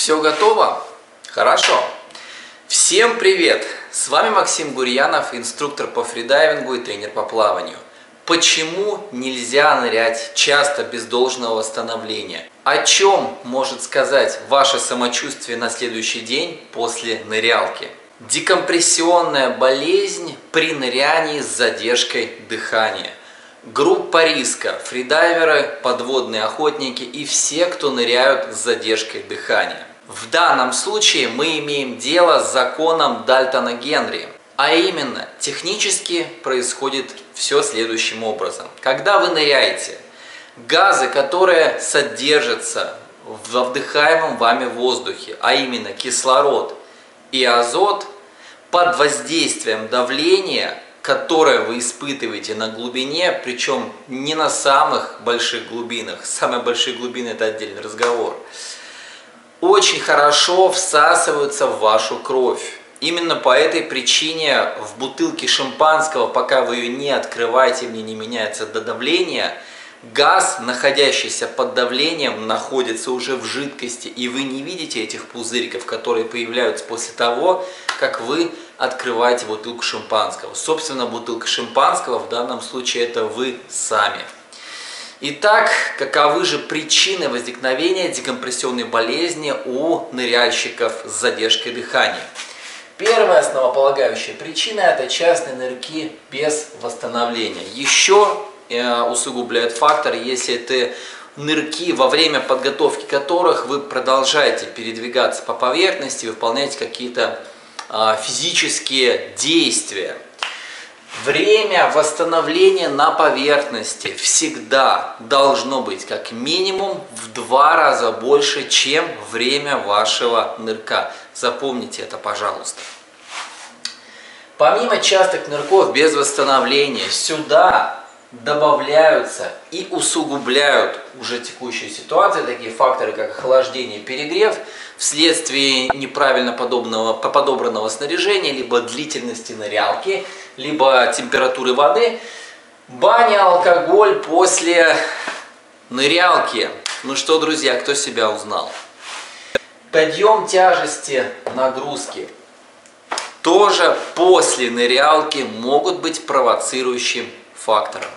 Все готово? Хорошо. Всем привет! С вами Максим Гурьянов, инструктор по фридайвингу и тренер по плаванию. Почему нельзя нырять часто без должного восстановления? О чем может сказать ваше самочувствие на следующий день после нырялки? Декомпрессионная болезнь при нырянии с задержкой дыхания. Группа риска – фридайверы, подводные охотники и все, кто ныряют с задержкой дыхания. В данном случае мы имеем дело с законом Дальтона-Генри. А именно, технически происходит все следующим образом. Когда вы ныряете, газы, которые содержатся в вдыхаемом вами воздухе, а именно кислород и азот, под воздействием давления, которое вы испытываете на глубине, причем не на самых больших глубинах, самые большие глубины – это отдельный разговор, очень хорошо всасываются в вашу кровь. Именно по этой причине в бутылке шампанского, пока вы ее не открываете, в ней не меняется до давления, газ, находящийся под давлением, находится уже в жидкости, и вы не видите этих пузыриков, которые появляются после того, как вы открываете бутылку шампанского. Собственно, бутылка шампанского в данном случае это вы сами. Итак, каковы же причины возникновения декомпрессионной болезни у ныряльщиков с задержкой дыхания? Первая основополагающая причина – это частые нырки без восстановления. Еще усугубляет фактор, если это нырки, во время подготовки которых вы продолжаете передвигаться по поверхности, выполнять какие-то физические действия. Время восстановления на поверхности всегда должно быть как минимум в 2 раза больше, чем время вашего нырка. Запомните это, пожалуйста. Помимо частых нырков без восстановления, сюда добавляются и усугубляют уже текущую ситуацию такие факторы, как охлаждение и перегрев вследствие неправильно подобранного снаряжения, либо длительности нырялки, либо температуры воды, баня, алкоголь после нырялки. Ну что, друзья, кто себя узнал? Подъем тяжести, нагрузки тоже после нырялки могут быть провоцирующим фактором.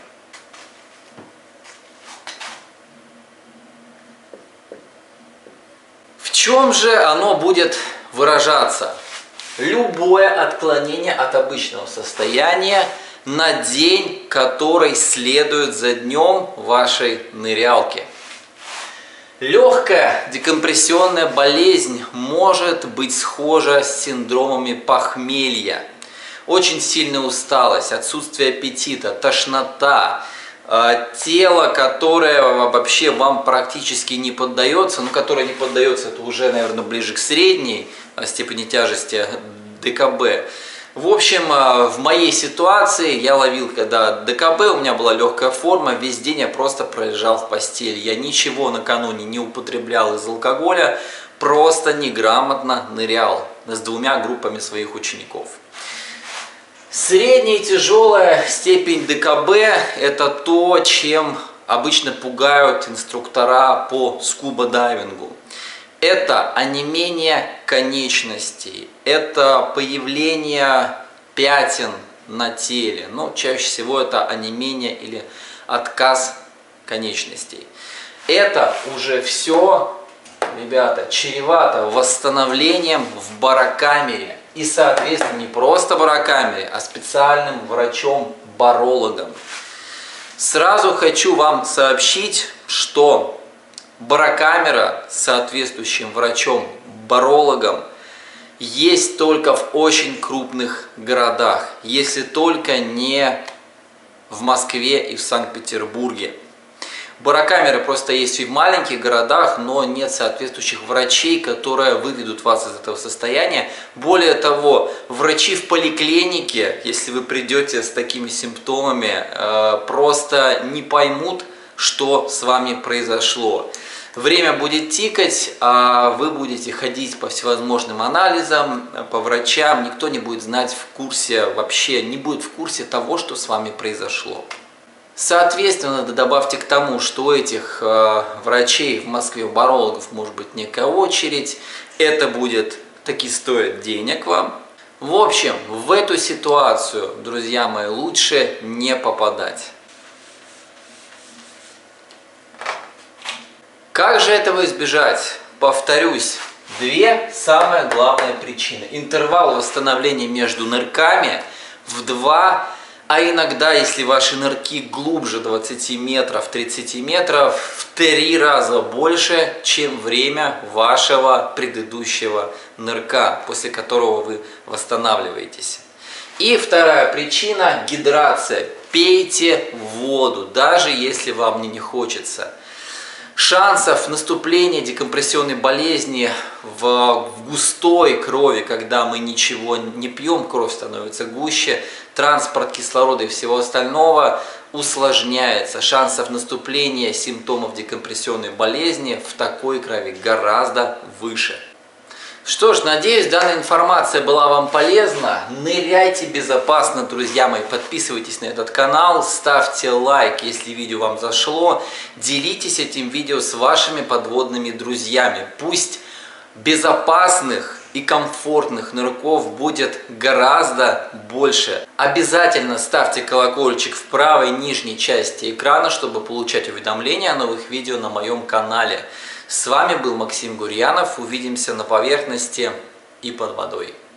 В чем же оно будет выражаться? Любое отклонение от обычного состояния на день, который следует за днем вашей нырялки. Легкая декомпрессионная болезнь может быть схожа с синдромами похмелья. Очень сильная усталость, отсутствие аппетита, тошнота, тело, которое вообще вам практически не поддается, которое не поддается, это уже, наверное, ближе к средней степени тяжести ДКБ. В общем, в моей ситуации я ловил, когда ДКБ, у меня была легкая форма, весь день я просто пролежал в постели. Я ничего накануне не употреблял из алкоголя, просто неграмотно нырял с 2 группами своих учеников. Средняя и тяжелая степень ДКБ – это то, чем обычно пугают инструктора по скуба-дайвингу. Это онемение конечностей, это появление пятен на теле, но чаще всего это онемение или отказ конечностей. Это уже все, ребята, чревато восстановлением в барокамере. И, соответственно, не просто барокамере, а специальным врачом-барологом. Сразу хочу вам сообщить, что барокамера с соответствующим врачом-барологом есть только в очень крупных городах, если только не в Москве и в Санкт-Петербурге. Барокамеры просто есть и в маленьких городах, но нет соответствующих врачей, которые выведут вас из этого состояния. Более того, врачи в поликлинике, если вы придете с такими симптомами, просто не поймут, что с вами произошло. Время будет тикать, а вы будете ходить по всевозможным анализам, по врачам, никто не будет знать в курсе, вообще не будет в курсе того, что с вами произошло. Соответственно, добавьте к тому, что у этих врачей в Москве, у барологов, может быть некая очередь. Это будет таки стоить денег вам. В общем, в эту ситуацию, друзья мои, лучше не попадать. Как же этого избежать? Повторюсь, две самые главные причины. Интервал восстановления между нырками в 2, а иногда, если ваши нырки глубже 20 метров, 30 метров, в 3 раза больше, чем время вашего предыдущего нырка, после которого вы восстанавливаетесь. И вторая причина – гидрация. Пейте воду, даже если вам не хочется. Шансов наступления декомпрессионной болезни в густой крови, когда мы ничего не пьем, кровь становится гуще, транспорт кислорода и всего остального усложняется. Шансов наступления симптомов декомпрессионной болезни в такой крови гораздо выше. Что ж, надеюсь, данная информация была вам полезна. Ныряйте безопасно, друзья мои. Подписывайтесь на этот канал, ставьте лайк, если видео вам зашло. Делитесь этим видео с вашими подводными друзьями. Пусть безопасных и комфортных нырков будет гораздо больше. Обязательно ставьте колокольчик в правой нижней части экрана, чтобы получать уведомления о новых видео на моем канале. С вами был Максим Гурьянов. Увидимся на поверхности и под водой.